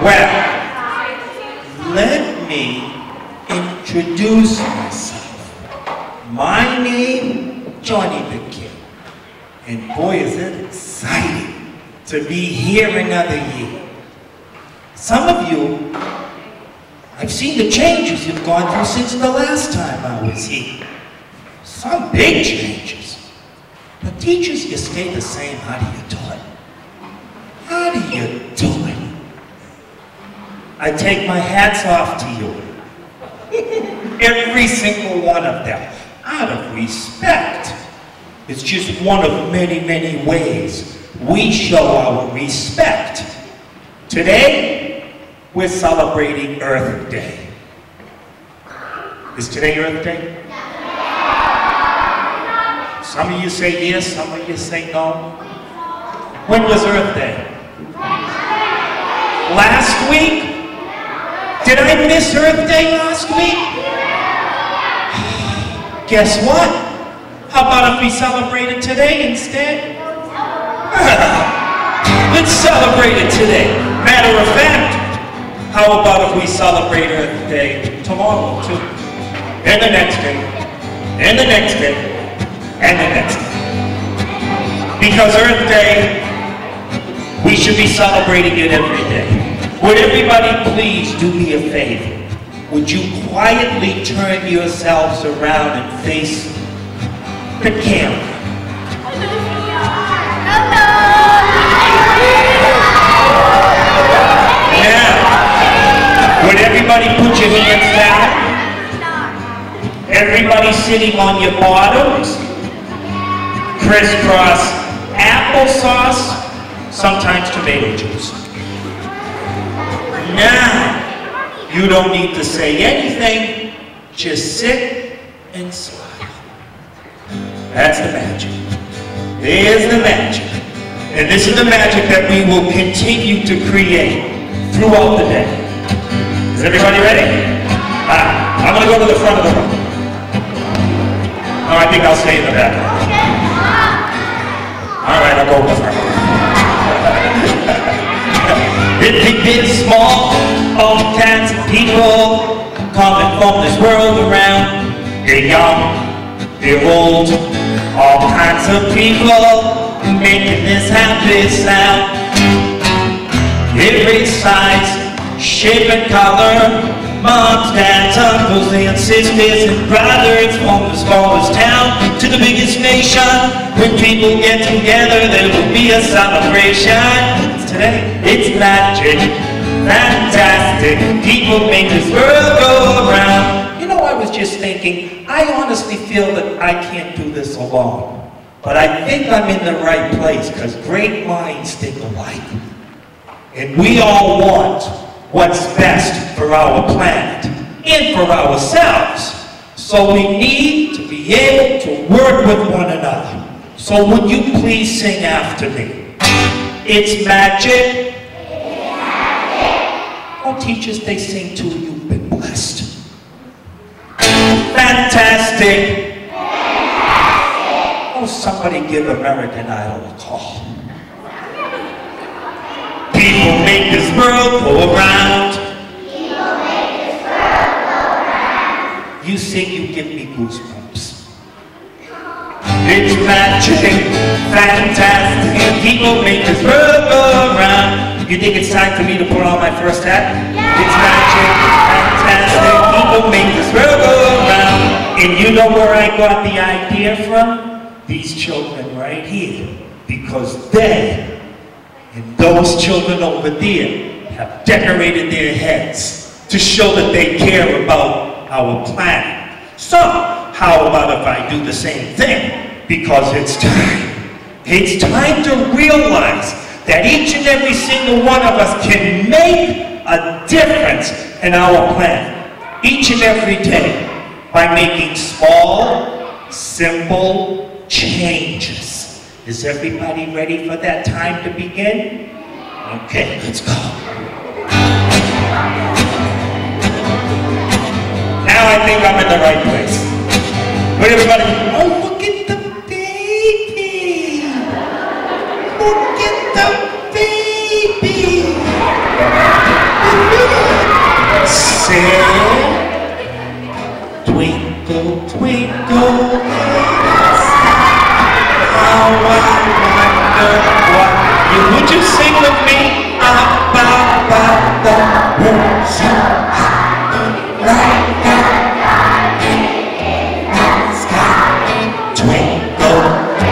Well, let me introduce myself. My name, Johnny the Kid. And boy, is it exciting to be here another year. Some of you, I've seen the changes you've gone through since the last time I was here. Some big changes. But teachers, you stay the same. How do you do it? How do you do it? I take my hats off to you. Every single one of them. Out of respect. It's just one of many, many ways we show our respect. Today, we're celebrating Earth Day. Is today Earth Day? Some of you say yes, some of you say no. When was Earth Day? Last week? Did I miss Earth Day last week? Guess what? How about if we celebrate it today instead? Let's celebrate it today. Matter of fact, how about if we celebrate Earth Day tomorrow too? And the next day, and the next day, and the next day. Because Earth Day, we should be celebrating it every day. Would everybody please do me a favor? Would you quietly turn yourselves around and face the camera? Now, would everybody put your hands down? Everybody sitting on your bottoms. Crisscross applesauce, sometimes tomato juice. Now, you don't need to say anything, just sit and smile. That's the magic. There's the magic. And this is the magic that we will continue to create throughout the day. Is everybody ready? I'm going to go to the front of the room. No, I think I'll stay in the back. All right, I'll go with her. Big, big, small, all kinds of people coming from this world around. They're young, they're old, all kinds of people making this happy sound. Every size, shape and color, moms, dads, uncles, and sisters and brothers, from the smallest town to the biggest nation. When people get together, there will be a celebration. Today, it's magic, fantastic. People make this world go around. You know, I was just thinking, I honestly feel that I can't do this alone. But I think I'm in the right place, because great minds think alike. And we all want what's best for our planet and for ourselves. So we need to be able to work with one another. So would you please sing after me? It's magic. It's magic. Oh, teachers, they sing too. You've been blessed. Fantastic. Fantastic. Oh, somebody give American Idol a call. People make this world go around. People make this world go around. You sing, you give me goosebumps. It's magic, fantastic. People make this world go around. You think it's time for me to put on my first hat? Yeah. It's magic, fantastic. People make this world go around. And you know where I got the idea from? These children right here. Because they and those children over there have decorated their heads to show that they care about our planet. So, how about if I do the same thing? Because it's time. It's time to realize that each and every single one of us can make a difference in our planet. Each and every day by making small, simple changes. Is everybody ready for that time to begin? Okay, let's go. Now I think I'm in the right place. But everybody, oh, look at the baby. Look at the baby. said, twinkle, twinkle, little star, how I wonder what you would you sing with me about the world so high, like a sky, twinkle,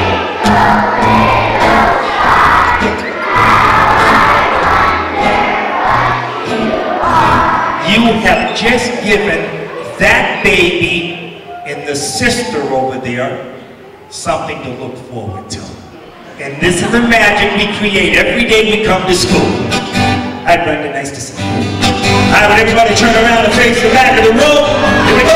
you have just given that baby and the sister over there something to look forward to. And this is the magic we create every day we come to school. Hi, Brenda, nice to see you. All right, everybody turn around and face the back of the room. Here we go.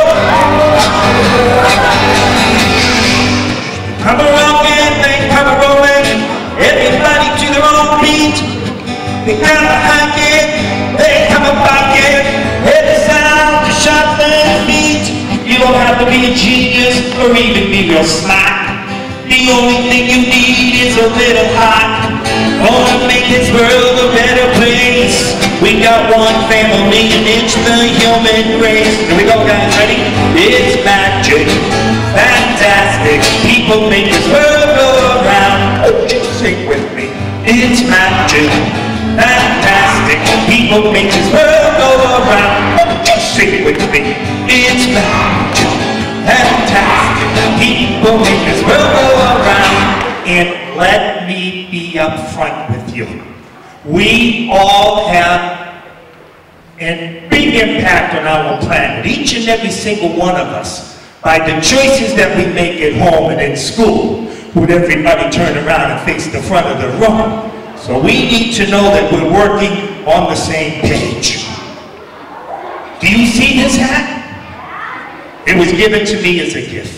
Come a rockin', they come a rollin', everybody to their own beat. They come a hackin', they come a bockin', every sound to shuffling feet. You don't have to be a genius or even be real smart. The only thing you need is a little heart. Gonna make this world a better place. We got one family and it's the human race. Here we go, guys, ready? It's magic, fantastic. People make this world go around. Oh, just sing with me. It's magic, fantastic. People make this world go around. Oh, just sing with me. It's magic, fantastic. People make this world go around. And let me be up front with you. We all have a big impact on our planet, each and every single one of us, by the choices that we make at home and in school. Would everybody turn around and face the front of the room? So we need to know that we're working on the same page. Do you see this hat? It was given to me as a gift.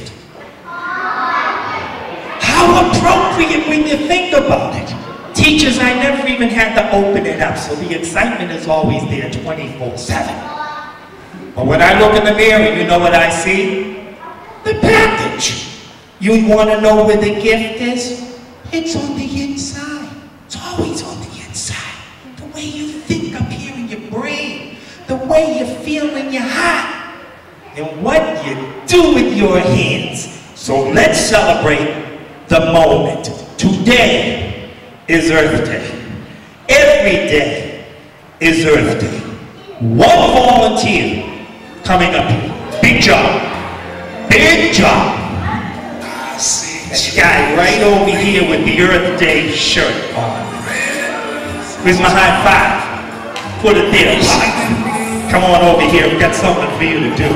How appropriate when you think about it. Teachers, I never even had to open it up, so the excitement is always there 24/7. But when I look in the mirror, you know what I see? The package. You want to know where the gift is? It's on the inside. It's always on the inside. The way you think up here in your brain, the way you feel in your heart, and what you do with your hands. So let's celebrate the moment. Today is Earth Day. Every day is Earth Day. One volunteer coming up here. Big job. Big job. This guy right over here with the Earth Day shirt on. Where's my high five? Put it there, Pop. Come on over here. We've got something for you to do.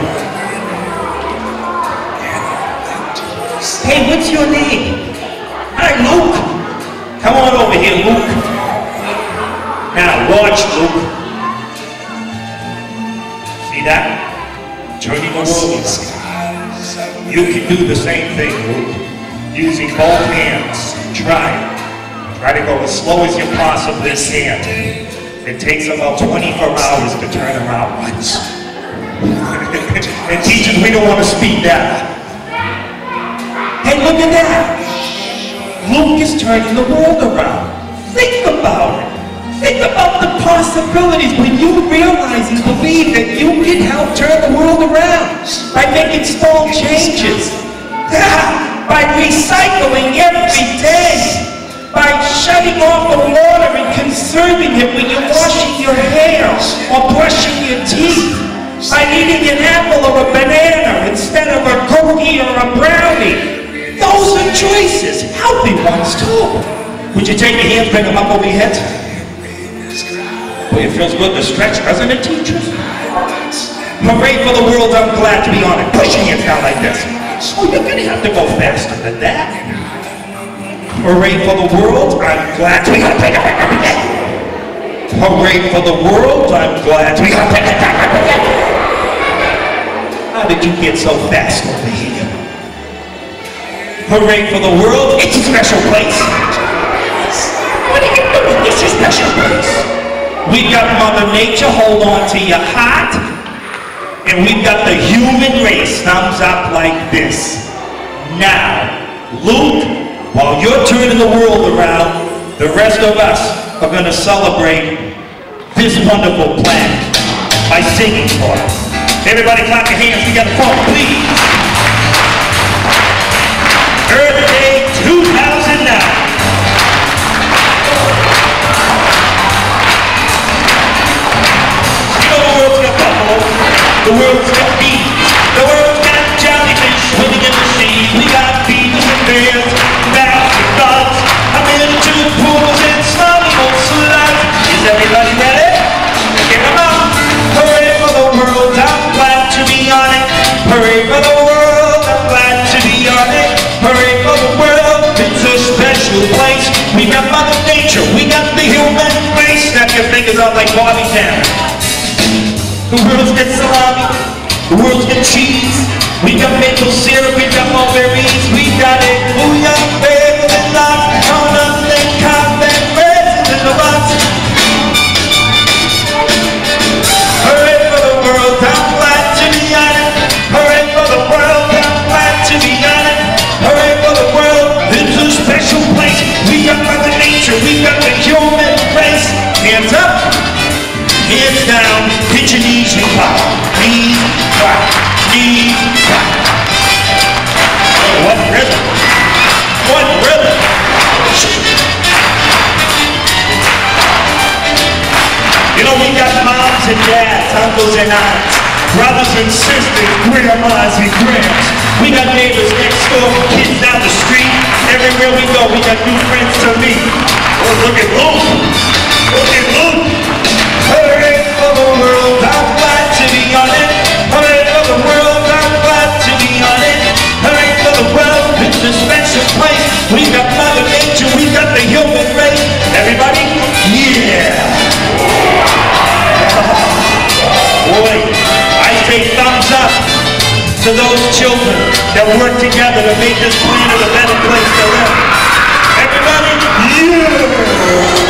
Hey, what's your name? Hi, Luke. Come on over here, Luke. Now, watch, Luke. See that? Turning the world around. You can do the same thing, Luke. Using both hands. Try it. Try to go as slow as you possibly can. It takes about 24 hours to turn around once. And teachers, we don't want to speed that. Hey, look at that. Luke is turning the world around. Think about it. Think about the possibilities when you realize and believe that you can help turn the world around by making small changes, by recycling every day, by shutting off the water and conserving it when you're washing your hair or brushing your teeth, by eating an apple or a banana instead of a cookie or a brownie. Those are choices, healthy ones too. Would you take your hands, bring them up over your heads? Boy, it feels good to stretch, doesn't it, teachers? Hooray for the world, I'm glad to be on it. Push your hands down like this. Oh, you're gonna have to go faster than that. Hooray for the world, I'm glad to be on it. Hooray for the world, I'm glad to be on it. How did you get so fast over here? Hooray for the world, it's a special place. What are you doing? It's a special place. We've got Mother Nature, hold on to your heart. And we've got the human race, thumbs up like this. Now, Luke, while you're turning the world around, the rest of us are going to celebrate this wonderful planet. by singing for it. Everybody clap your hands together for it, please. Earth Day 2009. The world's got bees, the world's got jellyfish swimming in the sea. We got bees and bears, bats and dogs, a miniature pools and slimy old slugs. Is everybody ready? Get them out! Hooray for the world, I'm glad to be on it. Hooray for the world, I'm glad to be on it. Hooray for the world, it's a special place. We got Mother Nature, we got the human race. Snap your fingers out like Bobby Town. The world's got salami, the world's got cheese. We got maple syrup, we got mulberries. We got it, bouillon, bagel, and lox, donuts, and cotton, raisins in the box. Hooray for the world, I'm glad to be on it. Hooray for the world, I'm glad to be on it. Hooray for the world, it's a special place. We got Mother Nature, we got the human race. Hands up. Hands down, hit your knees and clap. Knees, clap. Knees, clap. Oh, what rhythm. What rhythm. You know, we got moms and dads, uncles and aunts, brothers and sisters, grandmas and grands. We got neighbors next door, kids down the street. Everywhere we go, we got new friends to meet. Oh, look at Luke. Look at Luke. Hooray for the world, I'm glad to be on it. Hooray for the world, I'm glad to be on it. Hooray for the world, it's a special place. We got Mother Nature, we got the human race. Everybody, yeah. Boy, I say thumbs up to those children that work together to make this planet a better place to live. Everybody, yeah.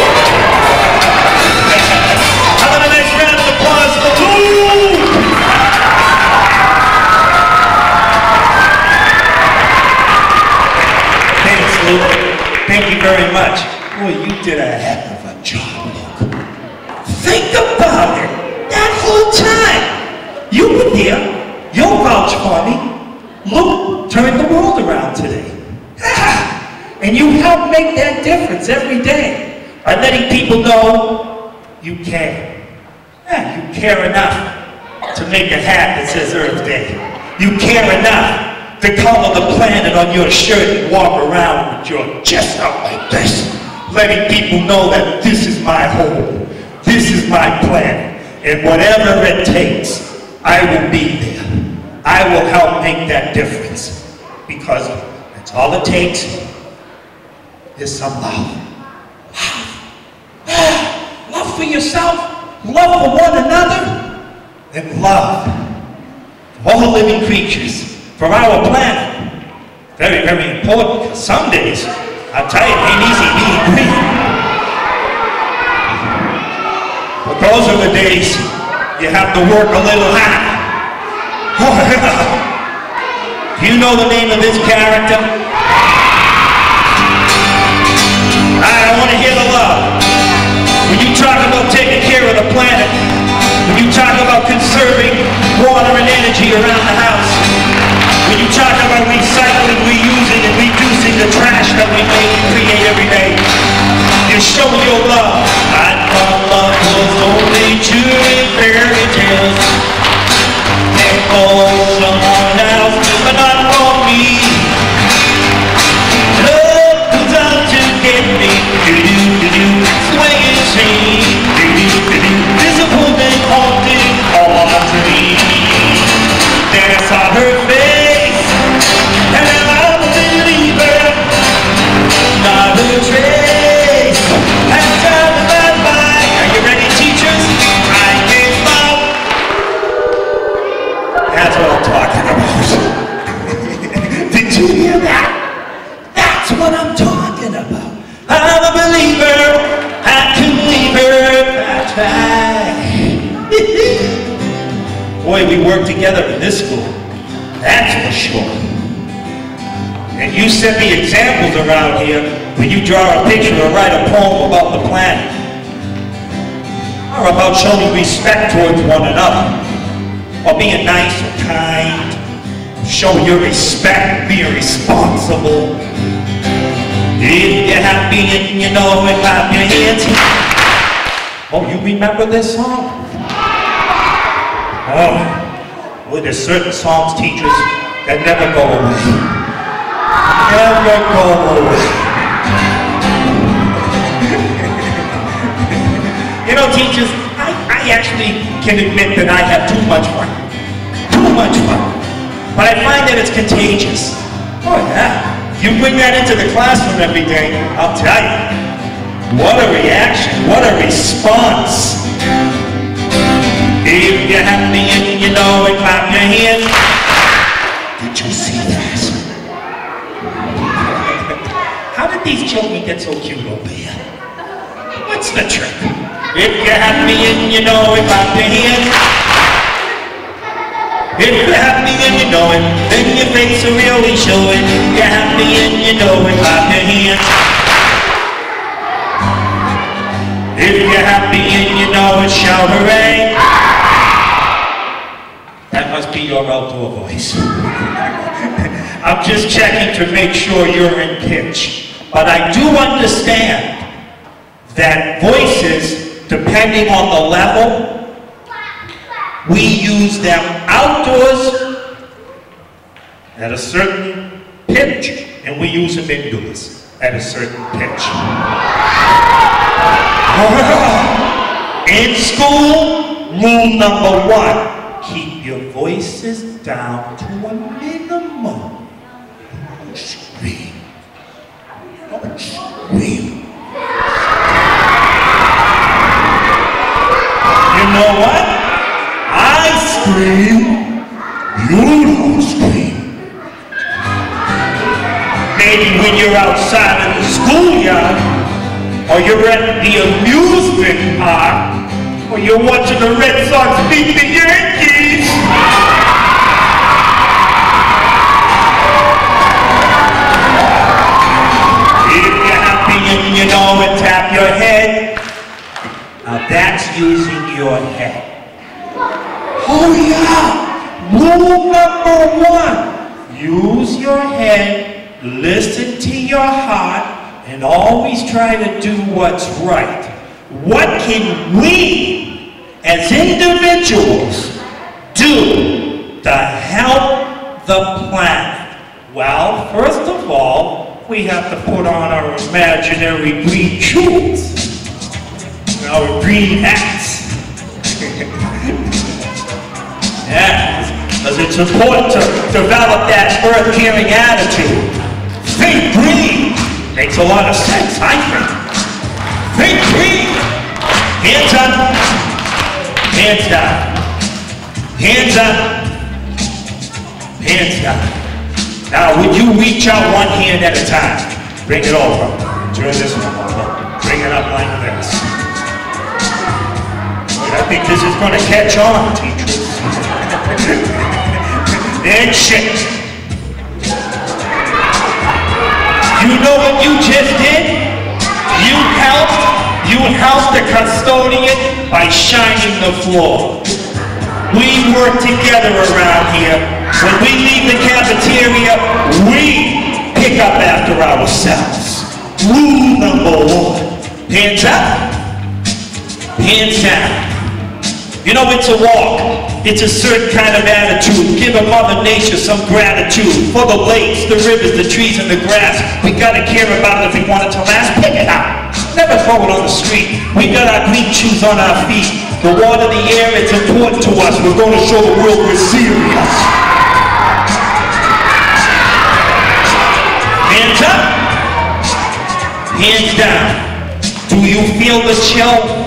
Thank you very much. Boy, you did a heck of a job, Luke. Think about it. That whole time. You were there. You'll vouch for me. Luke turned the world around today. And you help make that difference every day by letting people know you care. Yeah, you care enough to make a hat that says Earth Day. You care enough to color the planet on your shirt and walk around with your chest out like this, letting people know that this is my home, this is my planet, and whatever it takes, I will be there. I will help make that difference, because that's all it takes is some love. Love for yourself, love for one another, and love for all living creatures. For our planet, very, very important, because some days, I'll tell you, it ain't easy being green. But those are the days you have to work a little hard. Do you know the name of this character? I want to hear the love. When you talk about taking care of the planet, when you talk about conserving water and energy around the house, when you talk about recycling, reusing, and reducing the trash that we make and create every day, you're showing your love. I thought love was only true in fairy tales, and for someone else, but not for me. Love comes out to get me, do-do-do-do, swinging chain, do-do-do-do, disappointment haunting all my dreams. Then I saw her face. That's what I'm talking about. Did you hear that? That's what I'm talking about. I'm a believer. I can believe her. That's right. Boy, we work together in this school. That's for sure. And you set the examples around here when you draw a picture or write a poem about the planet. are about showing respect towards one another, or being nice or kind, showing your respect, being responsible. If you're happy and you know it, clap your hands. Oh, you remember this song? Oh, well, there's certain songs, teachers, that never go away. Never go away. You know, teachers, I actually can admit that I have too much fun. Too much fun. But I find that it's contagious. Oh, yeah. You bring that into the classroom every day, I'll tell you. What a reaction, what a response. If you're happy and you know it, clap your hands. Did you see that? How did these children get so cute over here? What's the trick? If you're happy and you know it, clap your hands. If you're happy and you know it, then your face will really show it. If you're happy and you know it, clap your hands. If you're happy and you know it, shout hooray. That must be your outdoor voice. I'm just checking to make sure you're in pitch. But I do understand that voices, depending on the level, we use them outdoors at a certain pitch, and we use them indoors at a certain pitch. In school, rule number 1, keep your voices down to a minimum. Don't scream. Don't scream. You know what? I scream, you don't scream. Maybe when you're outside in the schoolyard, or you're at the amusement park, or you're watching the Red Sox beat the Yankees. If you're happy and you know it, tap your head. Now that's using your head. Oh yeah! Rule number 1. Use your head, listen to your heart, and always try to do what's right. What can we, as individuals, do to help the planet? Well, first of all, we have to put on our imaginary green shoes, our green hats. Yeah, because it's important to develop that earth-caring attitude. Think green. Makes a lot of sense, I think. Think green. Hands up. Hands down. Hands up. Hands down. Now, would you reach out one hand at a time? Bring it over. Turn this one over. Bring it up like this. I think this is going to catch on, teachers. And shake. You know what you just did? You helped the custodian by shining the floor. We work together around here. When we leave the cafeteria, we pick up after ourselves. Rule number 1. Hands up, hands down. You know, it's a walk. It's a certain kind of attitude. Give a Mother Nature some gratitude for the lakes, the rivers, the trees, and the grass. We gotta care about it if we want it to last. Pick it up. Never throw it on the street. We got our green shoes on our feet. The water, the air, it's important to us. We're gonna show the world we're serious. Hands up. Hands down. Do you feel the chill?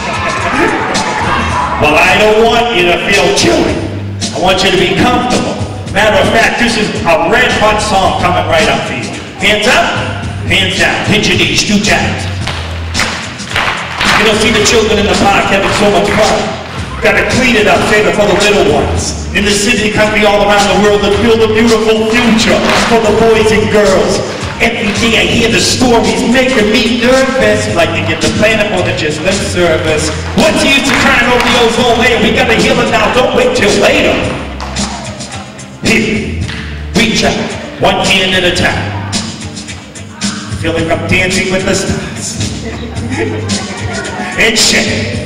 Well, I don't want you to feel chilly. I want you to be comfortable. Matter of fact, this is a red hot song coming right up for you. Hands up, hands down. Hit your knees, 2 taps. You don't see the children in the park having so much fun. Gotta clean it up, save it for the little ones. In the city, country, all around the world, let's build a beautiful future for the boys and girls. Every day I hear the stories making me nervous. Like to get the planet more than just lip service. What's the use of crying over the ozone layer? We gotta heal it now, don't wait till later. Here, reach out, one hand at a time. Feel like I'm dancing with the stars. And shake.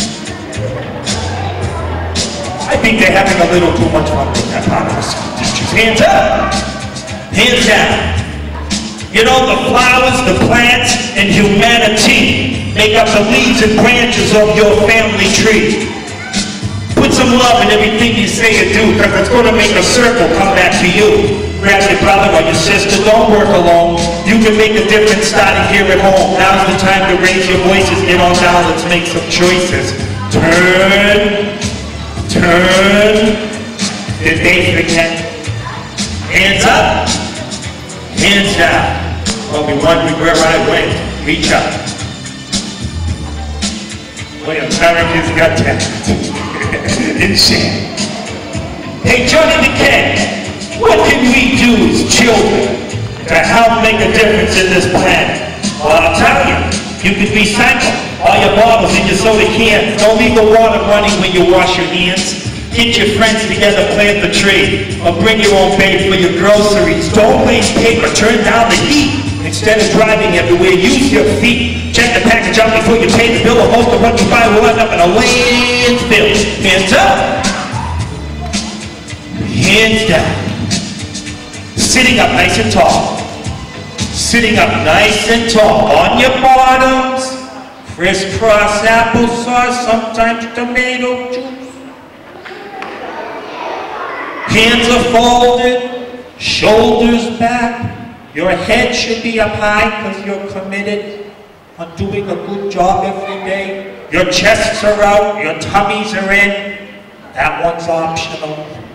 I think they're having a little too much fun with that part of the school teachers. Hands up, hands down. You know, the flowers, the plants, and humanity make up the leaves and branches of your family tree. Put some love in everything you say and do, because it's going to make a circle come back to you. Grab your brother or your sister, don't work alone. You can make a difference starting here at home. Now's the time to raise your voices, get on down, let's make some choices. Turn, turn, did they forget? Hands up, hands down. Well, be wondering where I went. Reach up. William America's Got Talent. In shame. Hey, Johnny the King, what can we do as children to help make a difference in this planet? Well, I'll tell you. You could recycle all your bottles and your soda cans. Don't leave the water running when you wash your hands. Get your friends together, plant the tree, or bring your own bait for your groceries. Don't waste paper, turn down the heat. Instead of driving everywhere, use your feet. Check the package out before you pay the bill, or most of what you buy will end up in a landfill. Hands up. Hands down. Sitting up nice and tall. Sitting up nice and tall. On your bottoms. Crisscross applesauce, sometimes tomato juice. Hands are folded, shoulders back. Your head should be up high because you're committed on doing a good job every day. Your chests are out, your tummies are in. That one's optional.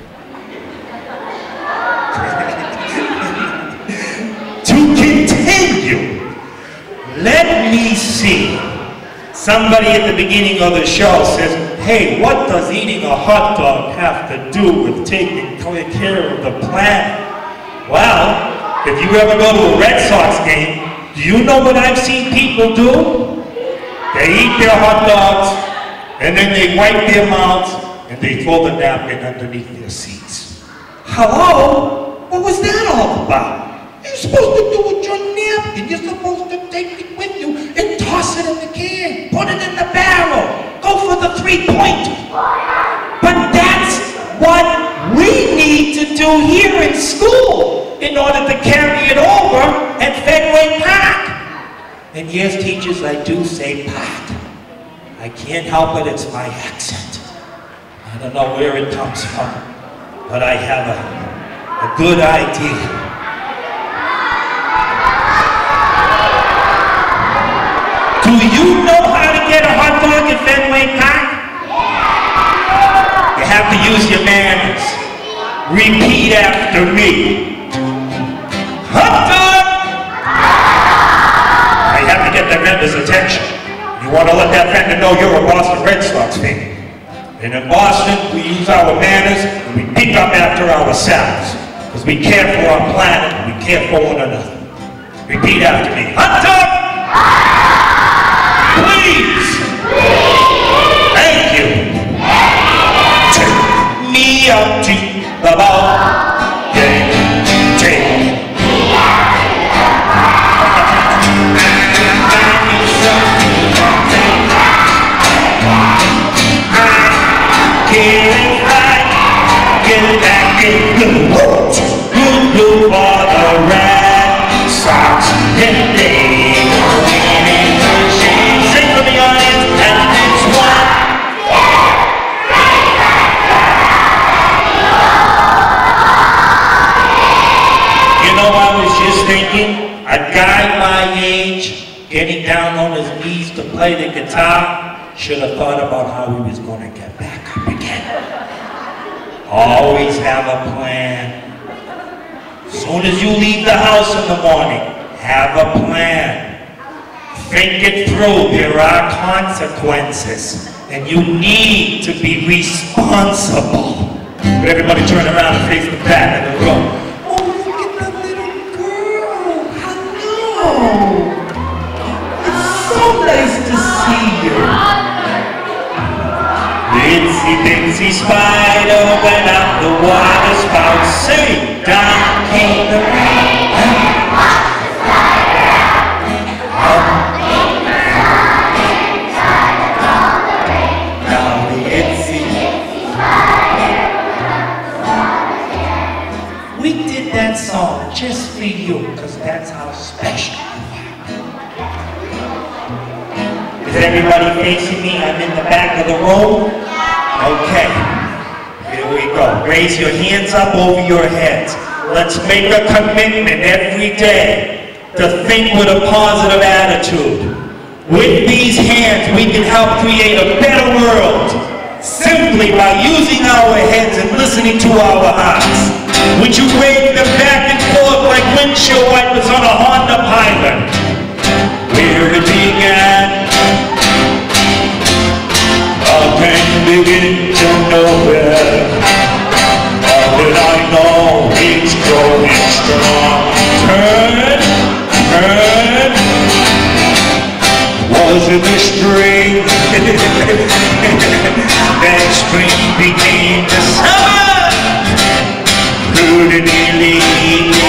To continue, let me see. Somebody at the beginning of the show says, hey, what does eating a hot dog have to do with taking care of the planet? Well, if you ever go to a Red Sox game, do you know what I've seen people do? They eat their hot dogs, and then they wipe their mouths, and they throw the napkin underneath their seats. Hello? What was that all about? You're supposed to do with your napkin. You're supposed to take it with you and toss it in the can. Put it in the barrel. Go for the 3-point. But that's what we need to do here in school in order to carry it over at Fenway Park. And yes, teachers, I do say park. I can't help it, it's my accent. I don't know where it comes from, but I have a good idea. Do you know how to get a hot dog at Fenway Park? You have to use your manners. Repeat after me. Hot dog! I have to get the vendor's attention. You want to let that vendor know you're a Boston Red Sox fan. And in Boston, we use our manners and we pick up after ourselves. Because we care for our planet and we care for one another. Repeat after me. Hot dog! Please! Thank you! Take me out to the ball game. Take me out to the ball Get it right, get it back in blue. Blue for the Red Sox. And they go winning the shame. Sing for the audience, and it's 1, 2, 3, 4. You know, I was just thinking, a guy my age getting down on his knees to play the guitar should have thought about how he was going to get back up again. Always have a plan. As soon as you leave the house in the morning, have a plan. Think it through. There are consequences. And you need to be responsible. But everybody turn around and face the back of the room. Oh, look at the little girl. so nice to see you. Itsy bitsy spider went out the water spout. Sing, down came the rain and washed the spider out. Up came the sun and dried up all the rain. Now the itsy spider went up the water again. We did that song just for you, because that's how special you are. Is everybody facing me? I'm in the back of the room. Okay. Here we go. Raise your hands up over your heads. Let's make a commitment every day to think with a positive attitude. With these hands, we can help create a better world simply by using our heads and listening to our hearts. Would you wave them back and forth like windshield wipers on a Honda Pilot? Where it began, I can begin to nowhere. All that I know is growing strong. Turn, turn, wasn't the spring. Then spring became the summer. Couldn't believe it.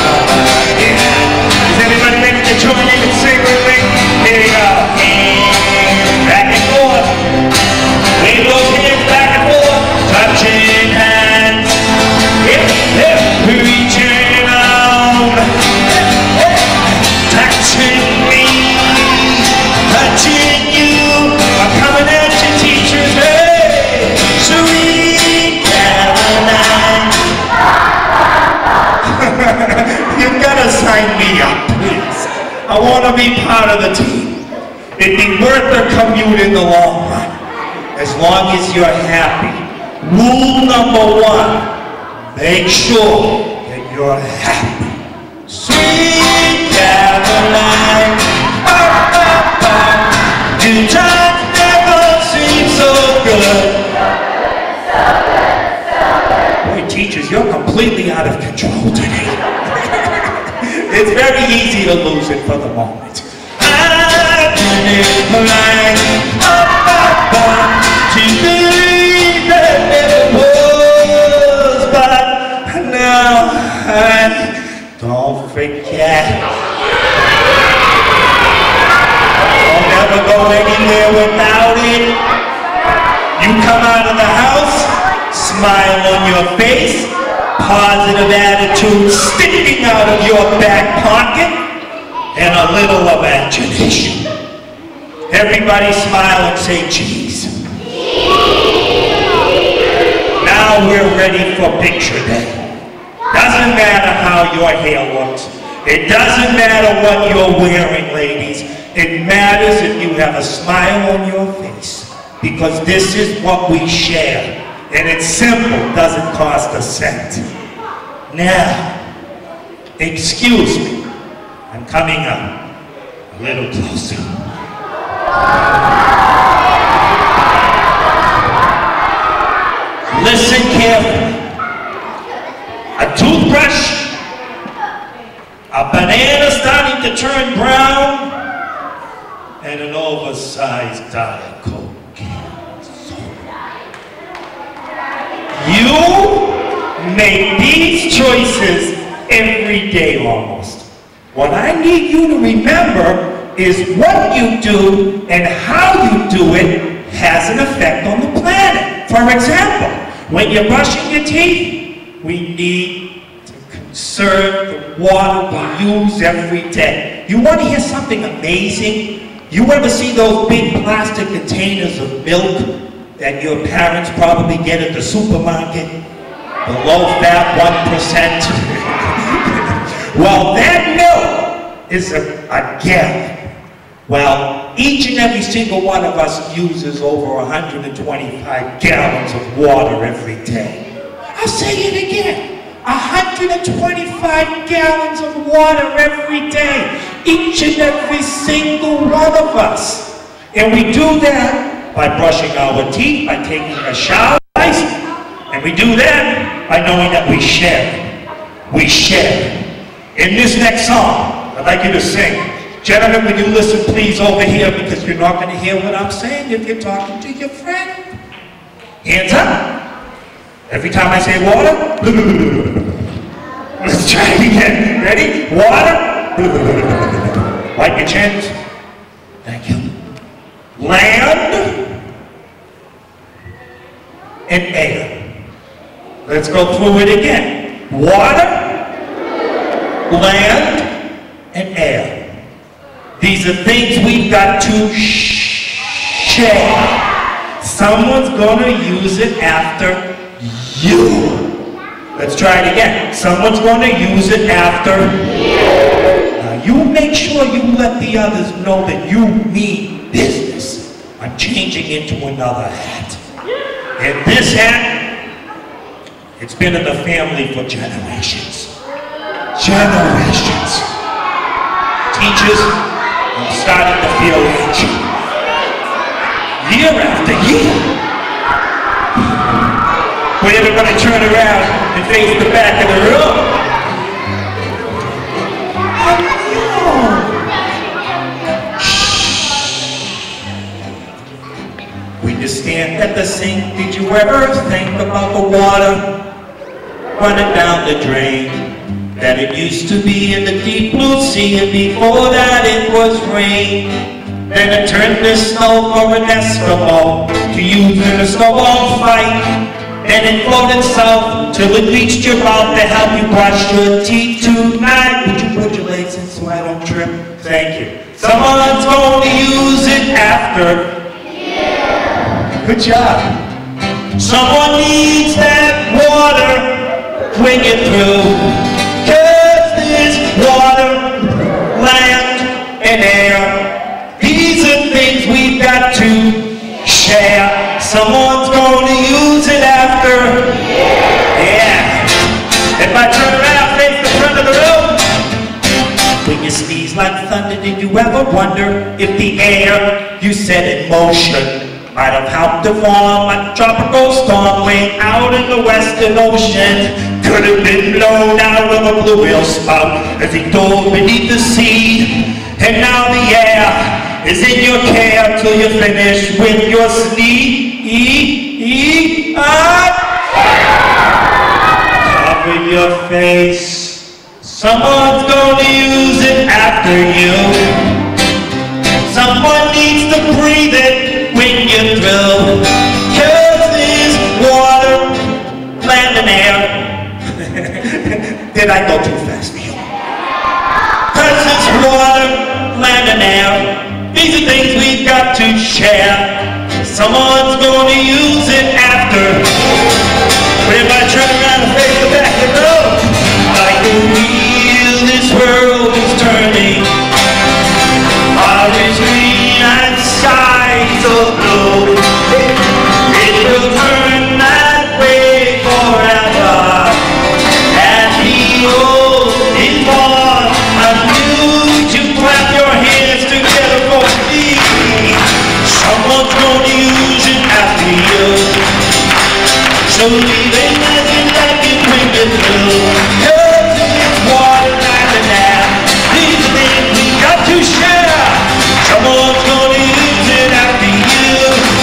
Is everybody ready to join in and sing with me? Here we go. And back and forth. Wave those hands back and forth. Touching hands. Hip, hip, reaching out. Touching me. Touching you. I'm coming at you, teachers. Hey, sweet Caroline. You've got to sign me up, please. I want to be part of the team. It'd be worth the commute in the long run, as long as you're happy. Rule number one, make sure that you're happy. Sweet Caroline, do times never seem so good. Boy, teachers, you're completely out of control today. It's very easy to lose it for the moment. I didn't like to believe that never was, but now I don't forget. I'll never go anywhere without it. You come out of the house, smile on your face, positive attitude sticking out of your back pocket, and a little imagination. Everybody smile and say cheese. Now we're ready for picture day. Doesn't matter how your hair looks. It doesn't matter what you're wearing, ladies. It matters if you have a smile on your face, because this is what we share. And it's simple, doesn't cost a cent. Now, excuse me, I'm coming up a little closer. Listen carefully. A toothbrush, a banana starting to turn brown, and an oversized Diet Coke. You make these choices every day almost. What I need you to remember is what you do and how you do it has an effect on the planet. For example, when you're brushing your teeth, we need to conserve the water we use every day. You want to hear something amazing? You ever see those big plastic containers of milk that your parents probably get at the supermarket? The low-fat 1%. Well, that milk is a gallon. Well, each and every single one of us uses over 125 gallons of water every day. I'll say it again. 125 gallons of water every day. Each and every single one of us. And we do that by brushing our teeth, by taking a shower, and we do that by knowing that we share. We share. In this next song, I'd like you to sing. Gentlemen, when you listen, please over here, because you're not going to hear what I'm saying if you're talking to your friend. Hands up. Every time I say water, let's try it again. Ready? Water. Wipe your chins. Thank you. Land and air. Let's go through it again. Water, land, and air. These are things we've got to share. Someone's going to use it after you. Let's try it again. Someone's going to use it after you. Now you make sure you let the others know that you mean business. I'm changing into another hat. And this hat, it's been in the family for generations. Generations. Teachers, I'm starting to feel itchy. Year after year. When everybody turn around and face the back of the room. We just stand at the sink. Did you ever think about the water running down the drain? That it used to be in the deep blue sea, and before that it was rain. Then it turned to snow for an Eskimo to use in a snowball fight. Then it floated south till it reached your mouth to help you brush your teeth tonight. Would you put your legs in so I don't trip? Thank you. Someone's going to use it after you. Good job. Someone needs that water when you're through. Water, land, and air. These are things we've got to share. Someone's going to use it after. Yeah. If I turn around, face the front of the room. When you sneeze like thunder, did you ever wonder if the air you set in motion might have helped to form a tropical storm way out in the Western Ocean? Could have been blown out of a blue whale spout as he dove beneath the sea. And now the air is in your care till you're finished with your sneeze. Cover your face. Someone's going to use it after you. Someone needs to breathe it when you're through. 'Cause there's water, land, and air. Did I go too fast for you? 'Cause it's water, land, and air. These are things we've got to share. Someone's going to use it after. But if I turn around and face the back of the road, like a wheel, this world is turning. Orange, green, and skies of blue. It will turn that way forever. And the old is born anew. You clap your hands together for me. Someone's going to use it after you. So leave it as you like it when you're through. 'Cause it's water, land, and air. These are things we got to share. Someone's going to use it after you.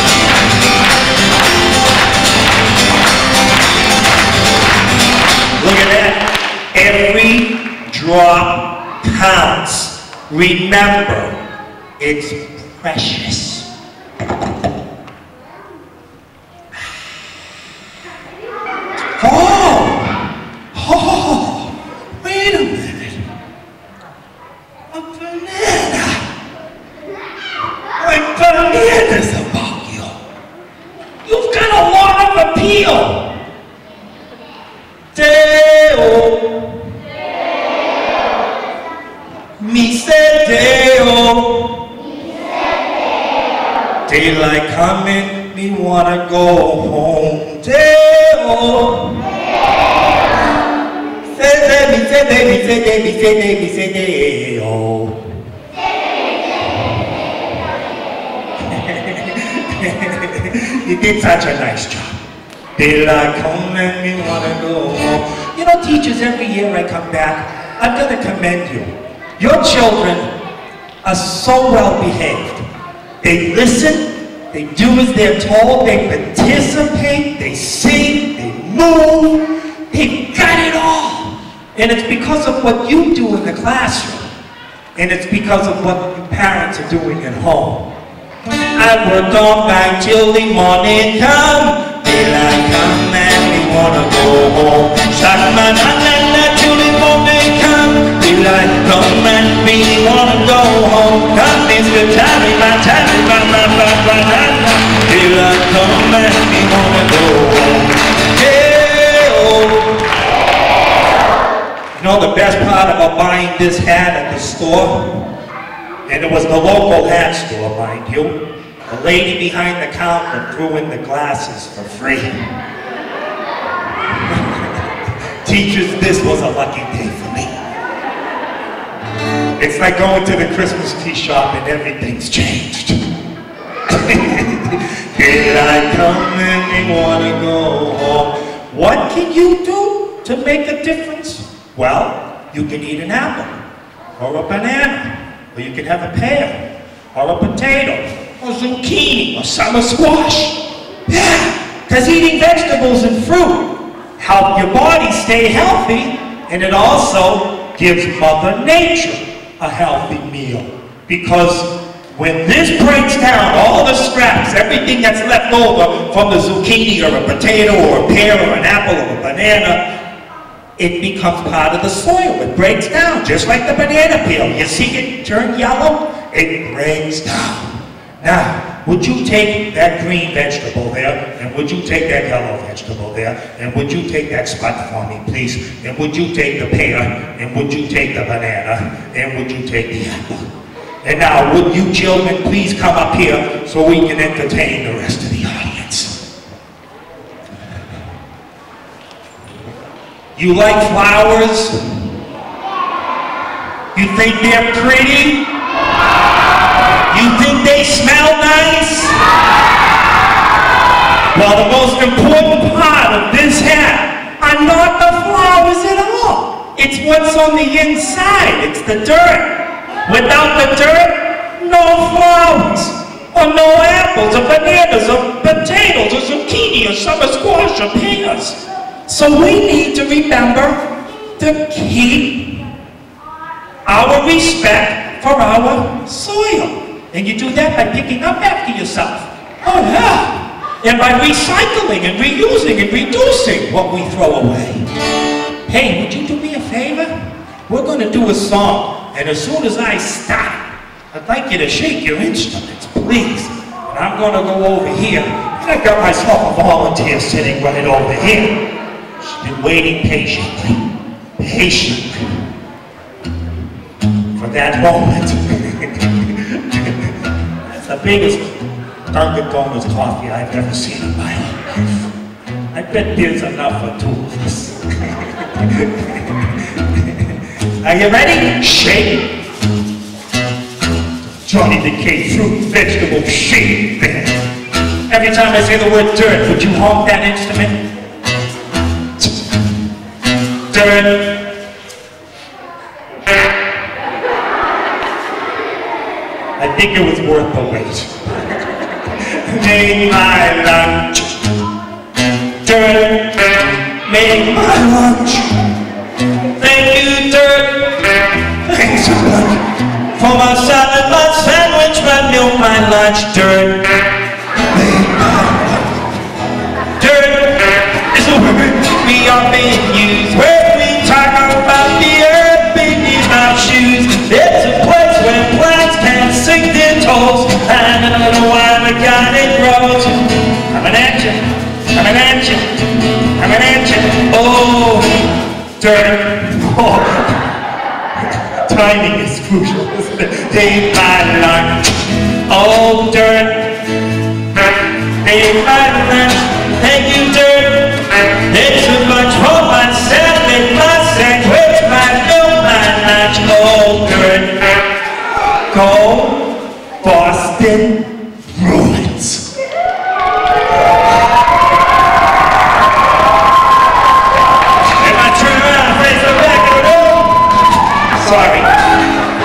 Look at that. Every drop counts. Remember, it's precious. Oh, wait a minute. A banana. My bananas about you. You've got a lot of appeal. Deo. Me said Deo. Daylight coming, me wanna go home. Deo. Say Deo. You did such a nice job. Daylight come and me wanna go home. You know, teachers, every year I come back, I've got to commend you. Your children are so well behaved. They listen, they do as they're told, they participate, they sing, they move, they've got it all. And it's because of what you do in the classroom. And it's because of what your parents are doing at home. I worked all night till the morning come. Daylight come and we wanna go home. Shot my night till the morning come. Daylight come and we wanna go home. Come Mr. Tommy, my Tommy, my. Daylight come and we wanna go home. Yeah, oh. You know the best part about buying this hat at the store? And it was the local hat store, mind you. The lady behind the counter threw in the glasses for free. Teachers, this was a lucky day for me. It's like going to the Christmas tree shop and everything's changed. Here I come and we wanna go home. What can you do to make a difference? Well, you can eat an apple, or a banana, or you can have a pear, or a potato, or zucchini, or summer squash. Yeah, because eating vegetables and fruit help your body stay healthy, and it also gives Mother Nature a healthy meal. Because when this breaks down, all the scraps, everything that's left over from the zucchini, or a potato, or a pear, or an apple, or a banana, it becomes part of the soil. It breaks down, just like the banana peel. You see it turn yellow? It breaks down. Now, would you take that green vegetable there, and would you take that yellow vegetable there, and would you take that spot for me, please? And would you take the pear, and would you take the banana, and would you take the apple? And now, would you children please come up here so we can entertain the rest of the audience? You like flowers? You think they're pretty? You think they smell nice? Well, the most important part of this hat are not the flowers at all. It's what's on the inside. It's the dirt. Without the dirt, no flowers, or no apples, or bananas, or potatoes, or zucchini, or summer squash, or pears. So we need to remember to keep our respect for our soil. And you do that by picking up after yourself. Oh yeah. And by recycling and reusing and reducing what we throw away. Hey, would you do me a favor? We're going to do a song. And as soon as I stop, I'd like you to shake your instruments, please. And I'm going to go over here. And I got myself a volunteer sitting right over here. She's been waiting patiently for that moment. That's the biggest Dunkin' Donuts coffee I've ever seen in my life. I bet there's enough for two of us. Are you ready? Shake. Johnny the K fruit vegetable shake band. Every time I say the word dirt, would you honk that instrument? Dirt. I think it was worth the wait. Make my lunch. Dirt. Make my lunch. Thank you, dirt. Thanks a lot. For my salad, my sandwich, my milk, my lunch. Dirt. Make my lunch. Dirt is a word we are being used. Where we talk about the earth beneath our shoes. It's a place where plants can sink their toes. And I don't know why the God it grows. Coming at you, coming at you, coming at you. Oh, dirt. Oh. Timing is crucial. Take my lunch. Oh, dirt. Take my lunch. Thank you, dirt. It's too much for my salad, my sandwich, my milk, my lunch. Oh, dirt. Go Boston Bruins. Am I turning around and face the back of the room? Sorry.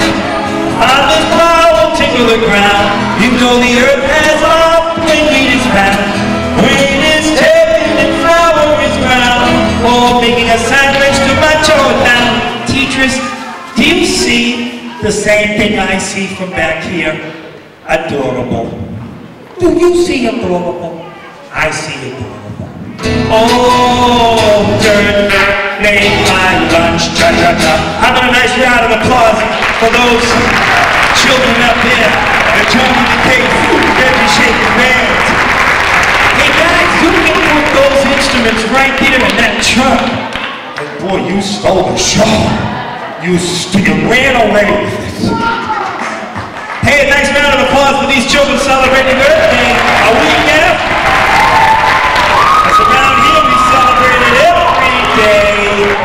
know the earth has off when wheat is found, grain is taken and flour is ground, or making a sandwich to munch or down. Teachers, do you see the same thing I see from back here? Adorable. Do you see adorable? I see adorable. Oh, dirt made my lunch, cha-cha-cha. How about a nice round of applause for those children up there that told me to take food, veggie shake and bands. Hey guys, you can put those instruments right there in that truck. And boy, you stole the show. You ran away with it. Hey, a nice round of applause for these children celebrating Earth Day a week after. Because around here we celebrate it every day.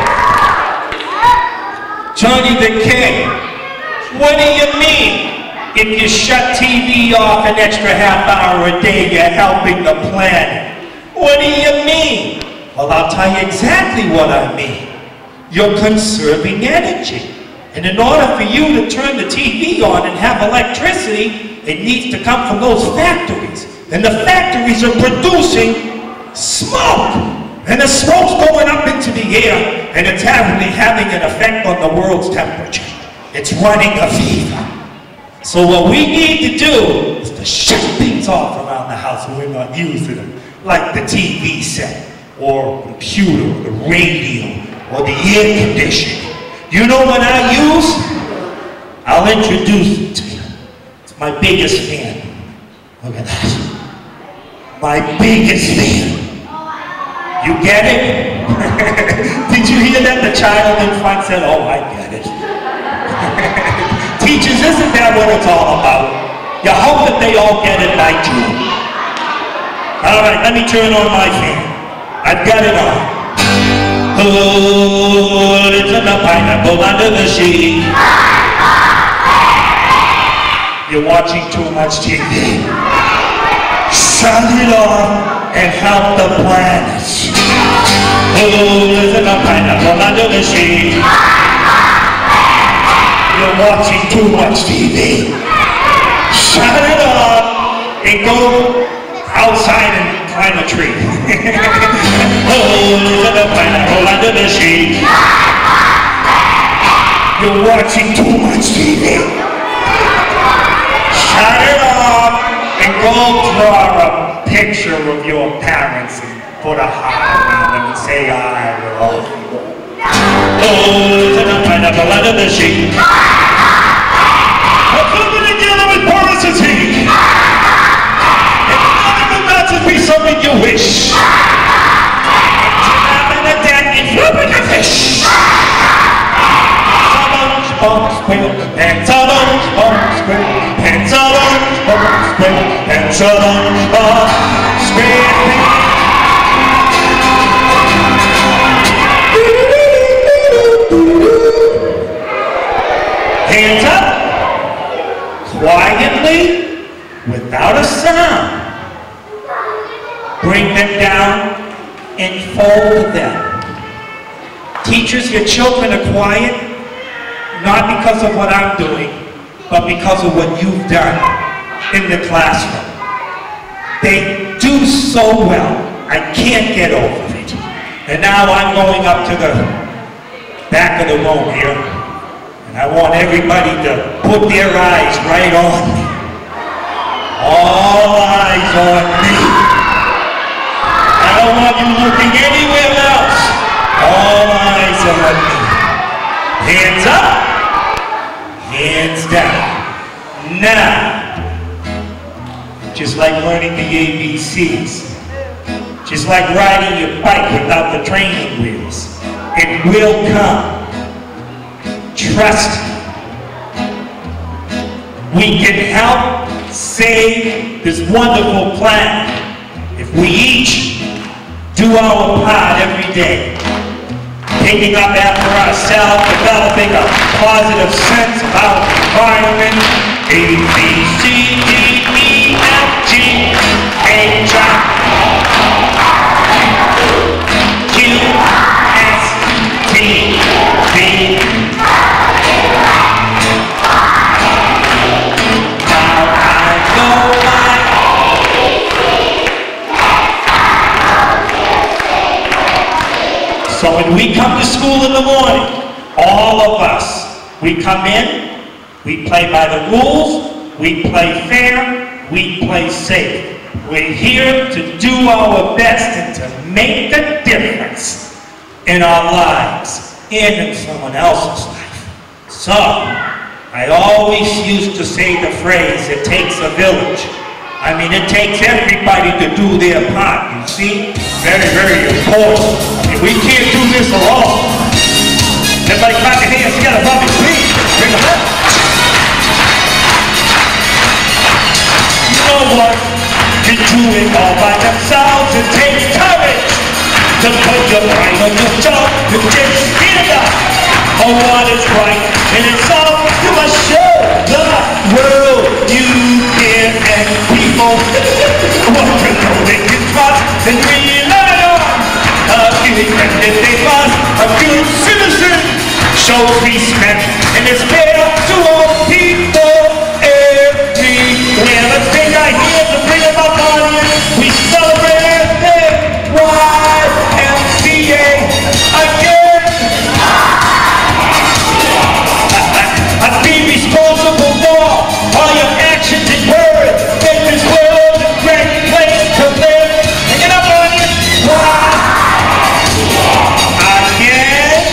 Johnny the King, what do you mean? If you shut TV off an extra half hour a day, you're helping the planet. What do you mean? Well, I'll tell you exactly what I mean. You're conserving energy. And in order for you to turn the TV on and have electricity, it needs to come from those factories. And the factories are producing smoke. And the smoke's going up into the air, and it's having an effect on the world's temperature. It's running a fever. So what we need to do is to shut things off around the house when we're not using them, like the TV set, or computer, or the radio, or the air conditioning. You know what I use? I'll introduce it to you. It's my biggest fan. Look at that. My biggest fan. You get it? Did you hear that? The child in front said, oh, I get it. Teachers, isn't that what it's all about? You hope that they all get it by June. All right, let me turn on my fan. I've got it on. Oh, it's in the pineapple under the sheet. You're watching too much TV. Shut it off and help the planet. Oh, it's in the pineapple under the sheet. You're watching too much TV. Shut it off and go outside and climb a tree. Oh, there's a pineapple under the sheet. You're watching too much TV. Shut it off and go draw a picture of your parents and put a heart around them and say, I love you. Oh, there's a pineapple under the sheet. We're coming together with porosity. Be something you wish. And a deck and flipping a fish. SpongeBob SquarePants, SpongeBob SquarePants, SpongeBob SquarePants, SpongeBob SquarePants. Hands up, quietly, without a sound. Bring them down and fold them. Teachers, your children are quiet, not because of what I'm doing, but because of what you've done in the classroom. They do so well. I can't get over it. And now I'm going up to the back of the room here, and I want everybody to put their eyes right on me. All eyes on me. I don't want you looking anywhere else. All eyes on me. Hands up, hands down. Now, just like learning the ABCs, just like riding your bike without the training wheels, it will come. Trust me. We can help save this wonderful planet if we each do our part every day, picking up after ourselves, developing a positive sense of our environment. A, B, C, D, E, F, G, H, I, Q, S, T, V. Now I know So when we come to school in the morning, all of us, we come in, we play by the rules, we play fair, we play safe. We're here to do our best and to make a difference in our lives and in someone else's life. So, I always used to say the phrase, it takes a village. I mean, it takes everybody to do their part, you see? Very, very important. I mean, we can't do this alone. Everybody clap your hands together, Bobby, please. Bring them up. You know what? You do it all by themselves. It takes courage to put your pride on your job. To just stand up on what is right. And it's all you must show the world you care and people what to know they can trust and rely on. A independent they must, a good citizen shows respect and is fair to all people everywhere. Let's take our hands and bring them up on you. We celebrate YMCA again. Be responsible for all your actions and words. Make this world a great place to live. Hang it up on you. Again.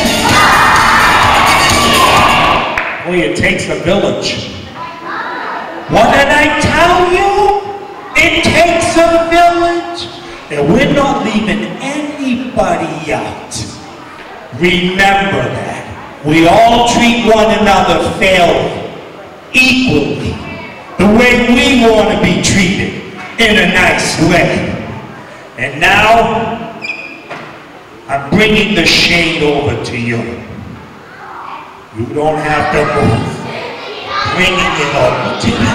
Boy, it takes a village. What did I tell you? It takes a village. And we're not leaving anybody out. Remember that. We all treat one another fairly, equally, the way we want to be treated, in a nice way. And now, I'm bringing the shade over to you. You don't have to move. Bringing it over to you.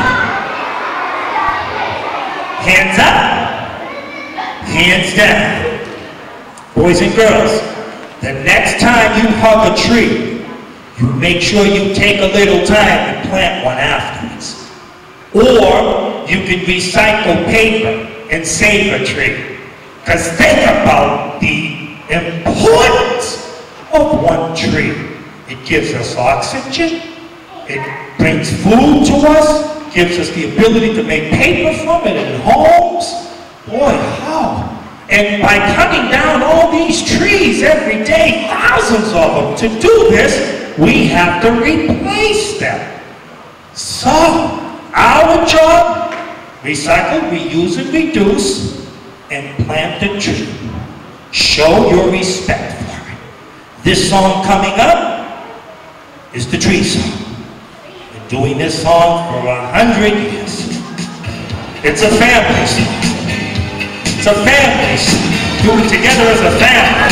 Hands up, hands down. Boys and girls, the next time you hug a tree, you make sure you take a little time and plant one afterwards. Or you can recycle paper and save a tree. Because think about the importance of one tree. It gives us oxygen, it brings food to us, gives us the ability to make paper from it in homes. Boy, how? And by cutting down all these trees every day, thousands of them, to do this, we have to replace them. So, our job, recycle, reuse, and reduce, and plant a tree. Show your respect for it. This song coming up is the tree song. Been doing this song for 100 years. It's a family song. It's a family song. Do it together as a family.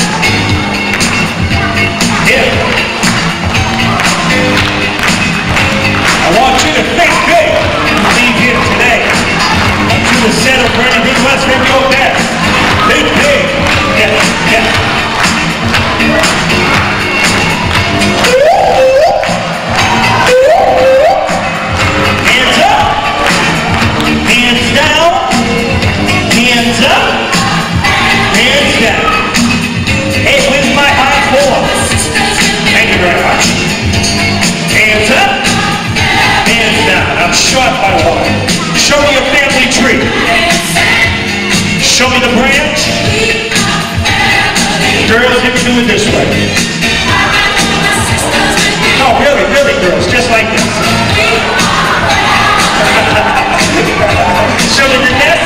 Yeah. I want you to think big when you leave here today. I want you to settle for anything less than your best. Think big. Yeah, yeah. Hands up. Hands down. Hands up. Hands down. Hey, where's my high four? Thank you very much. Hands up. Hands down. I'm short by one. Show me your family tree. Show me the branch. Girls, you can do it this way. No, really, really, girls, just like this. Show me the nest.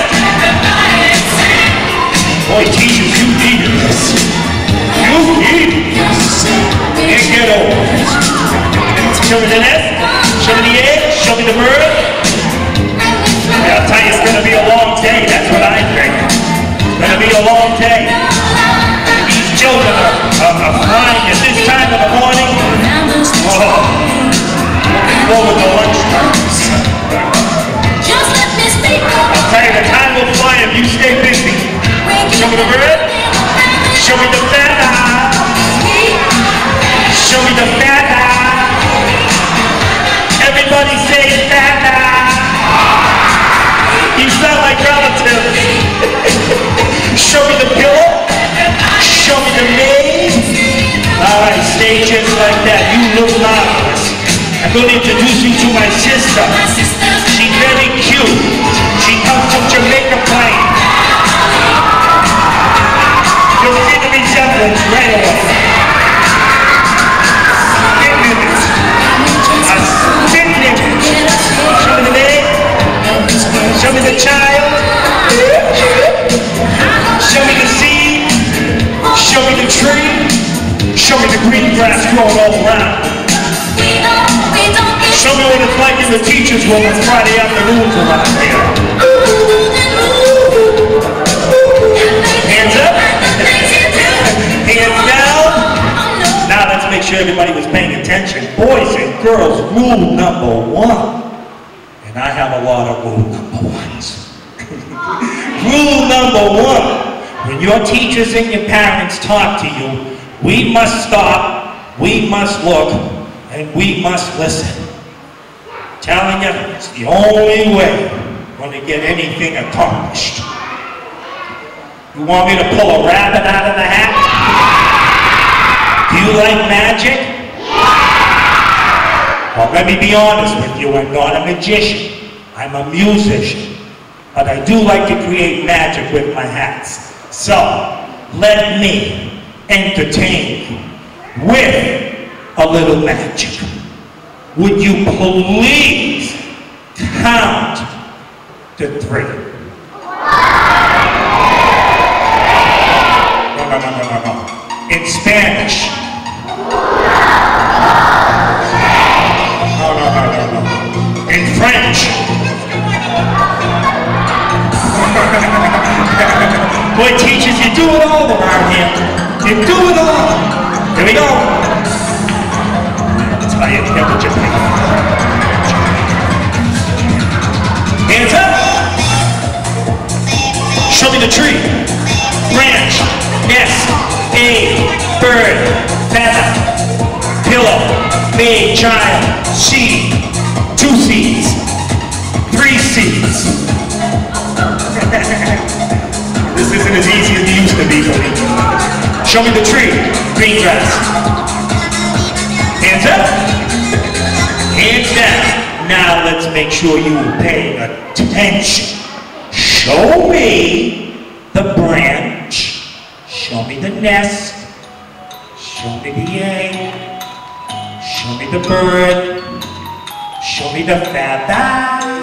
Boy, teachers, you needed this. You needed this. Can't get over it. Show me the nest. Show me the egg. Show me the bird. Yeah, I'll tell you, it's going to be a long day. That's what I think. It's going to be a long day. These children are flying at this time of the morning. Oh, looking forward to lunchtime. I'll tell you, the time will fly if you stay busy. Show me the bird. Show me the feather. Show me the feather. Everybody say feather. You sound like relatives. Show me the pillow. Show me the maid. look marvelous. I'm going to introduce you to my sister. She's very cute. She comes from Jamaica Plain. You'll see the resemblance right away. Show me the leg. Show me the child. Show me the seed. Show me the tree. Show me the green grass growing all around. Show me what it's like in the teacher's room on Friday afternoons around here. Hands up. Hands down. Now let's make sure everybody was paying attention. Boys and girls, rule number 1. And I have a lot of rule number 1s. Rule number 1. When your teachers and your parents talk to you, we must stop, we must look, and we must listen. Telling you, it's the only way we're going to get anything accomplished. You want me to pull a rabbit out of the hat? Do you like magic? Well, let me be honest with you, I'm not a magician. I'm a musician. But I do like to create magic with my hats. So, let me entertain you with a little magic. Would you please count to 3? No. In Spanish. No. In French. Boy, teachers, you do it all around here. You do it all. Here we go. That's why you never just pick. Hands up. Show me the tree. Branch. Nest. Egg. Bird. Feather. Pillow. Babe. Child. Seed. 2 seeds. 3 seeds. This isn't as easy as it used to be for me. Show me the tree. Green grass. Hands up. Hands down. Now let's make sure you are paying attention. Show me the branch. Show me the nest. Show me the egg. Show me the bird. Show me the feather.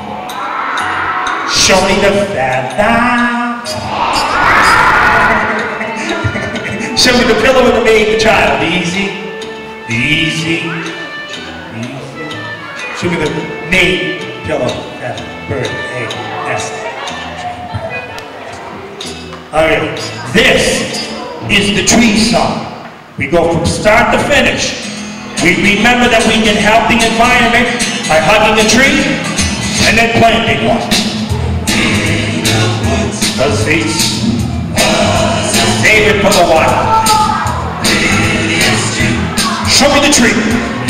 Show me the feather. Show me the pillow and the baby child. Easy. Easy. Easy. Show me the maid, pillow, feather, bird, egg, nest. Alright. This is the tree song. We go from start to finish. We remember that we can help the environment by hugging a tree and then planting one. Because it's save it for the wild. Show me the tree.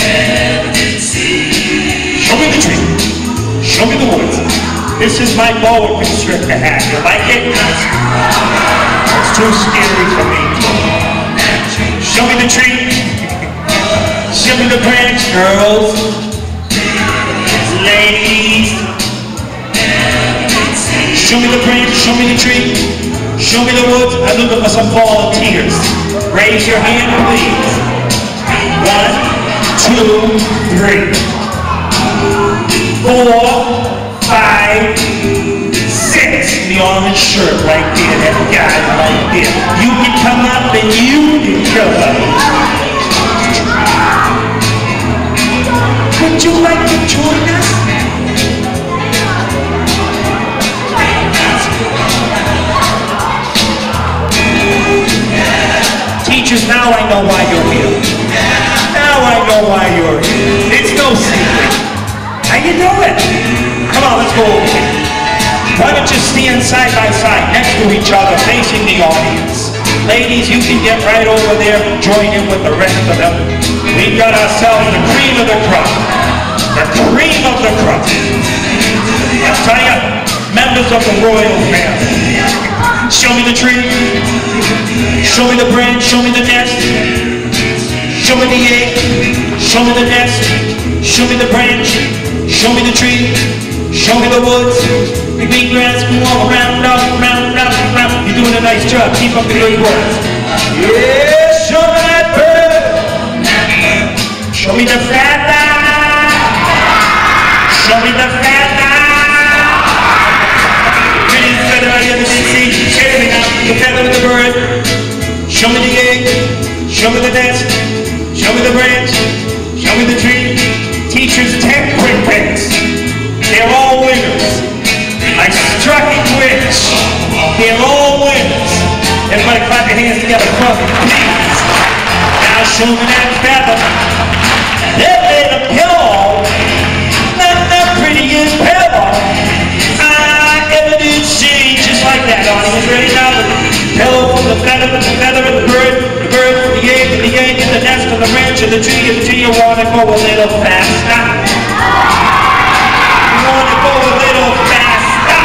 Show me the tree. Show me the woods. This is my boa constrictor hat. You like it? It's too scary for me. Show me the tree. Show me the branch, girls. Ladies. Show me the branch. Show me the tree. Show me the woods. I'm looking for some volunteers. Raise your hand, please. 1, 2, 3, 4, 5, 6. The orange shirt right there. That guy right there. You can come up and you can come up. Would you like to join us? Teachers, now I know why you're here. Now I know why you're here. It's no secret. How you doing? Come on, let's go over here. Why don't you stand side by side next to each other facing the audience. Ladies, you can get right over there and join in with the rest of them. We've got ourselves the cream of the crop. The cream of the crop. I'll tell you, members of the royal family. Show me the tree. Show me the branch. Show me the nest. Show me the egg. Show me the nest, show me the branch, show me the tree, show me the woods, the green grass, go all around, round, round, round, round. You're doing a nice job, keep up the good work. Yeah, show me that bird, show me the feather, show me the feather. Prettiest feather I ever did see, check me out, the feather of the bird. Show me the egg, show me the nest, show me the branch, show me the tree. Teachers 10 quick picks. They're all winners. I struck it rich. They're all winners. Everybody clap your hands together for me, please. Now show me that feather. They made a pillow. Not the prettiest pillow I ever did see. Just like that, audience. Ready now? Pillow from the feather and the bird from the egg and the egg and the nest and the branch and the tree you want to go a little faster. You want to go a little faster.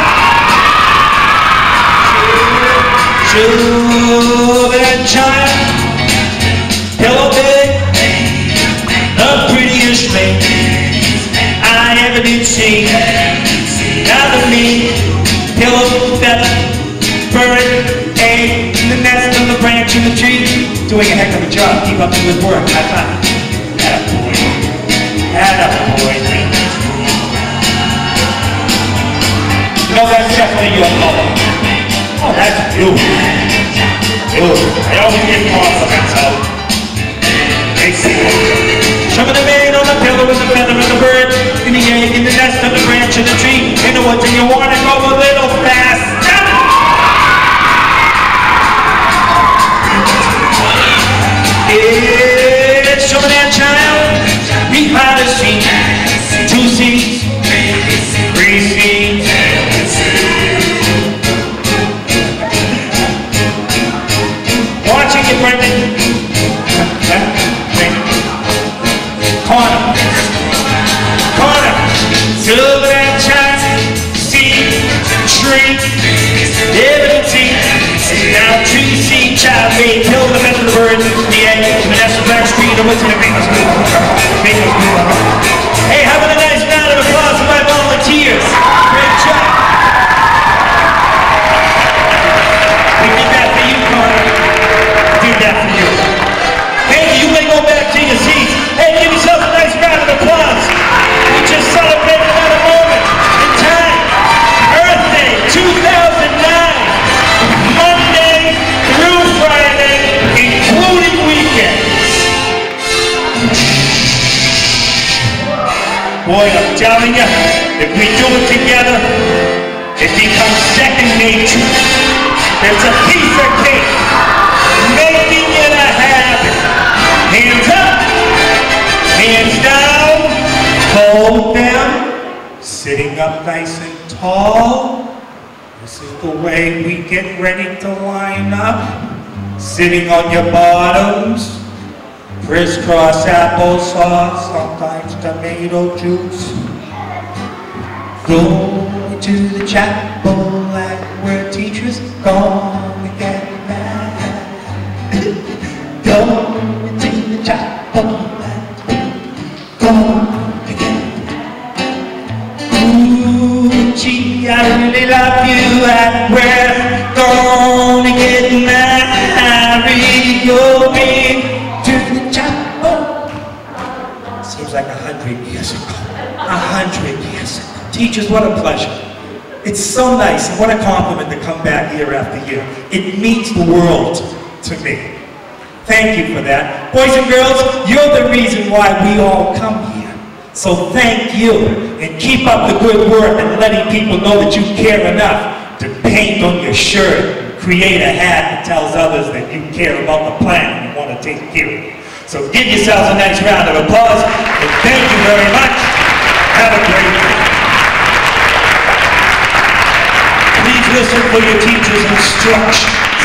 Show that child, pillow big, the prettiest thing I ever did see. Now to me, pillow, feather, bird, egg, the nest and the branch and the tree. Doing a heck of a job. Keep up the good work. High five. Attaboy. Attaboy. You know, that's definitely your color. Oh, that's beautiful. Beautiful. I always get compliments out. They see it. Show me the man on the pillow with the feather and the bird, in the egg, in the nest, and the branch, and the tree, in the woods, and you want to go a little faster. Yeah, show me that child behind the seat. 2 seats, 3 seats. Watching it, Brendan. Corner. Corner. Show me that child. Seat, tree, everything. Now 3 seat child may kill the best of the bird. Hey, having a nice round of applause for my volunteers. Great job. We did that for you, Connor. We did that for you. Hey, you may go back to your seats. Hey, give yourself a nice round of applause. We just celebrated another moment in time. Earth Day 2009. Monday through Friday, including weekends. Boy, I'm telling you, if we do it together, it becomes second nature. It's a piece of cake, making it a habit. Hands up, hands down, hold them, sitting up nice and tall. This is the way we get ready to line up. Sitting on your bottoms. Crisscross applesauce, sometimes tomato juice. Go to the chapel and where teachers gonna get mad. Go to the chapel and gonna get mad. Ooh, gee, I really love you and we're gonna get married. You'll be like 100 years ago. 100 years ago. Teachers, what a pleasure. It's so nice and what a compliment to come back year after year. It means the world to me. Thank you for that. Boys and girls, you're the reason why we all come here. So thank you and keep up the good work and letting people know that you care enough to paint on your shirt, create a hat that tells others that you care about the planet and you want to take care of it. So give yourselves a nice round of applause, and thank you very much. Have a great day. Please listen for your teacher's instruction.